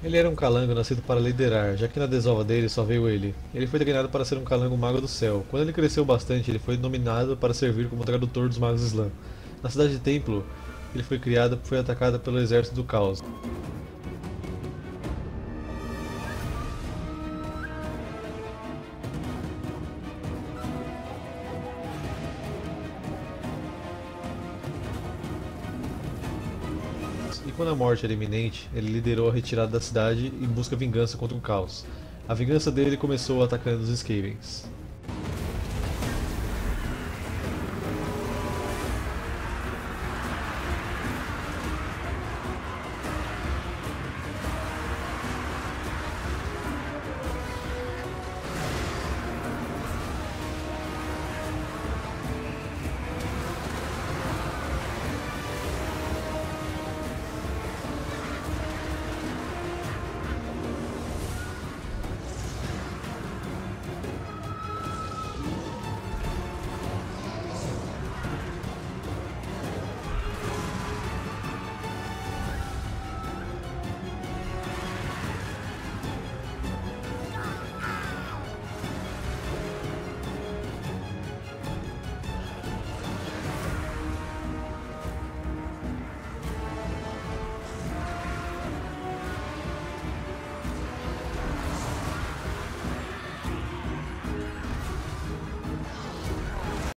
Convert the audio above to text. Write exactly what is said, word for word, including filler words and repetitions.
Ele era um calango nascido para liderar, já que na desova dele só veio ele. Ele foi treinado para ser um calango mago do céu. Quando ele cresceu bastante, ele foi nominado para servir como tradutor dos magos Islã. Na cidade de Templo, ele foi criado e foi atacado pelo exército do caos. E quando a morte era iminente, ele liderou a retirada da cidade em busca de vingança contra o caos. A vingança dele começou atacando os Skavens.